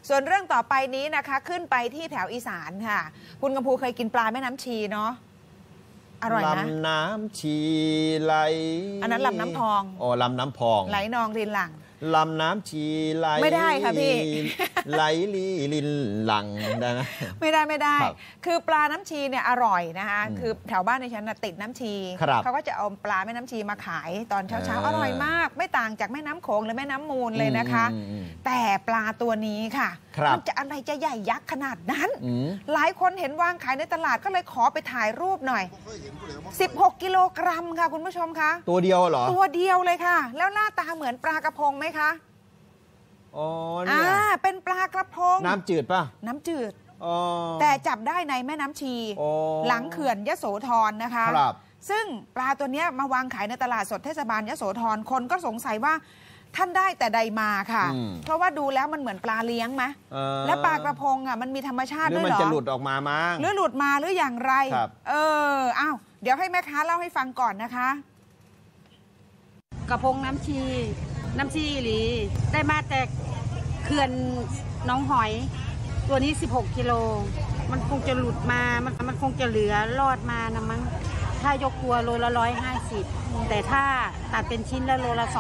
ส่วนเรื่องต่อไปนี้นะคะขึ้นไปที่แถวอีสานค่ะคุณกำพูเคยกินปลาแม่น้ำชีเนาะอร่อยนะลำน้ำชีไหลอันนั้นลำน้ำพองอ๋อลำน้ำพองไหลนองรินหลังลำน้ำชีไหลไม่ได้ค่ะพี่ไหลลีลินหลังได้ไหมไม่ได้คือปลาน้ำชีเนี่ยอร่อยนะคะคือแถวบ้านในฉันติดน้ำชีเขาก็จะเอาปลาแม่น้ำชีมาขายตอนเช้าอร่อยมากไม่ต่างจากแม่น้ำโขงหรือแม่น้ำมูลเลยนะคะแต่ปลาตัวนี้ค่ะมันจะอะไรจะใหญ่ยักษ์ขนาดนั้นหลายคนเห็นวางขายในตลาดก็เลยขอไปถ่ายรูปหน่อย16 กิโลกรัมค่ะคุณผู้ชมคะตัวเดียวเหรอตัวเดียวเลยค่ะแล้วหน้าตาเหมือนปลากระพงไหมคะอ๋อเนี่ยเป็นปลากระพงน้ำจืดป่ะน้ำจืดแต่จับได้ในแม่น้ำชีหลังเขื่อนยโสธรนะคะซึ่งปลาตัวนี้มาวางขายในตลาดสดเทศบาลยโสธรคนก็สงสัยว่าท่านได้แต่ใดมาค่ะเพราะว่าดูแล้วมันเหมือนปลาเลี้ยงไหมและปลากระพงอ่ะมันมีธรรมชาติด้วยเหรอหรือมันจะหลุดออกมามั้งหรือหลุดมาหรืออย่างไรอ้าวเดี๋ยวให้แม่ค้าเล่าให้ฟังก่อนนะคะกระพงน้ำชีหรือได้มาแต่เขื่อนน้องหอยตัวนี้16 กิโลมันคงจะหลุดมามันคงจะเหลือรอดมานะมั้งถ้ายกตัวโลละ150แต่ถ้าตัดเป็นชิ้นละโลละ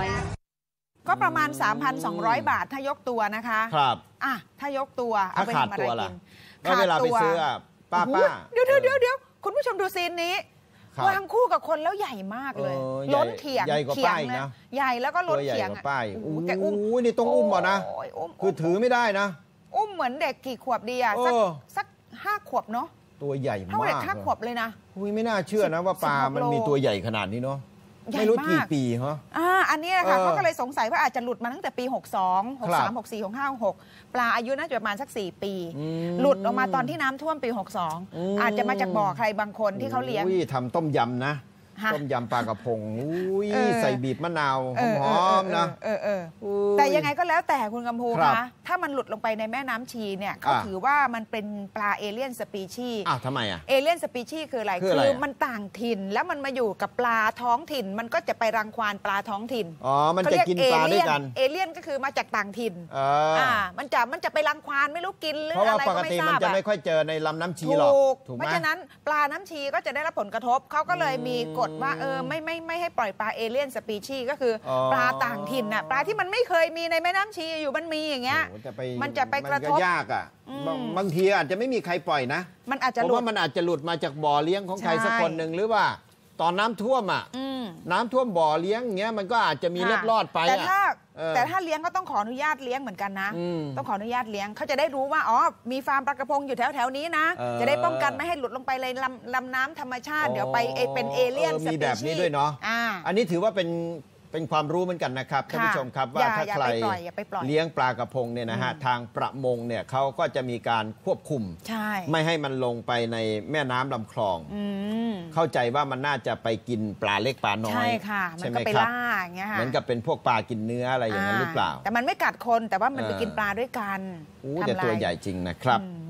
200 ก็ประมาณ 3,200 บาทถ้ายกตัวนะคะครับถ้ายกตัวเอาไปทำอะไรกินก็เวลาไปซื้อป้าเดี๋ยวคุณผู้ชมดูซีนนี้วางคู่กับคนแล้วใหญ่มากเลยล้นเขียงใหญ่กว่าป้ายนะใหญ่แล้วก็ล้นเขียงป้ายแกอุ้มนี่ต้องอุ้มอ่ะนะคือถือไม่ได้นะอุ้มเหมือนเด็กกี่ขวบดีสัก5 ขวบเนาะตัวใหญ่มากเท่าเด็ก5 ขวบเลยนะไม่น่าเชื่อนะว่าปลามันมีตัวใหญ่ขนาดนี้เนาะไม่รู้กี่ปีเหรออันนี้นะคะเขาก็เลยสงสัยว่าอาจจะหลุดมาตั้งแต่ปี62 63 64 65 66ปลาอายุน่าจะประมาณสัก4 ปีหลุดออกมาตอนที่น้ำท่วมปี62อาจจะมาจากบ่อใครบางคนที่เขาเลี้ยงทำต้มยำนะต้มยำปลากระพงใส่บีบมะนาวหอมๆนะแต่ยังไงก็แล้วแต่คุณกำพูคะถ้ามันหลุดลงไปในแม่น้ำชีเนี่ยเขาถือว่ามันเป็นปลาเอเลี่ยนสปีชีส์ทำไมเอเลี่ยนสปีชีส์คืออะไรคือมันต่างถิ่นแล้วมันมาอยู่กับปลาท้องถิ่นมันก็จะไปรังควานปลาท้องถิ่นมันจะกินปลาด้วยกันเอเลี่ยนก็คือมาจากต่างถิ่นมันจะไปรังควานไม่รู้กินหรืออะไรก็ไม่ทราบเพราะว่าปกติมันจะไม่ค่อยเจอในลำน้ำชีหรอกถูกไหมเพราะฉะนั้นปลาน้ำชีก็จะได้รับผลกระทบเขาก็เลยมีกฎว่าไม่ให้ปล่อยปลาเอเลี่ยนสปีชีส์ก็คือปลาต่างถิ่นน่ะปลาที่มันไม่เคยมีในแม่น้ำชีอยู่มันมีอย่างเงี้ยมันจะไปกระทบยากบางทีอาจจะไม่มีใครปล่อยนะมันอาจจะเพราะว่ามันอาจจะหลุดมาจากบ่อเลี้ยงของใครสักคนหนึ่งหรือว่าตอนน้ำท่วมน้ำท่วมบ่อเลี้ยงอย่างเงี้ยมันก็อาจจะมีเล็ดลอดไปแต่ถ้าเลี้ยงก็ต้องขออนุญาตเลี้ยงเหมือนกันนะต้องขออนุญาตเลี้ยงเขาจะได้รู้ว่ามีฟาร์มปลากระพงอยู่แถวนี้นะจะได้ป้องกันไม่ให้หลุดลงไปในลำน้ำธรรมชาติเดี๋ยวไปเป็นเอเลี่ยนสปีชีส์มีแบบนี้ด้วยเนาะอันนี้ถือว่าเป็นความรู้เหมือนกันนะครับท่านผู้ชมครับว่าถ้าใครเลี้ยงปลากระพงเนี่ยนะฮะทางประมงเนี่ยเขาก็จะมีการควบคุมไม่ให้มันลงไปในแม่น้ำลำคลองเข้าใจว่ามันน่าจะไปกินปลาเล็กปลาน้อยใช่ค่ะมันก็ไปล่าอย่างเงี้ยค่ะเหมือนกับเป็นพวกปลากินเนื้ออะไรอย่างนั้นหรือเปล่าแต่มันไม่กัดคนแต่ว่ามันไปกินปลาด้วยกันแต่ตัวใหญ่จริงนะครับ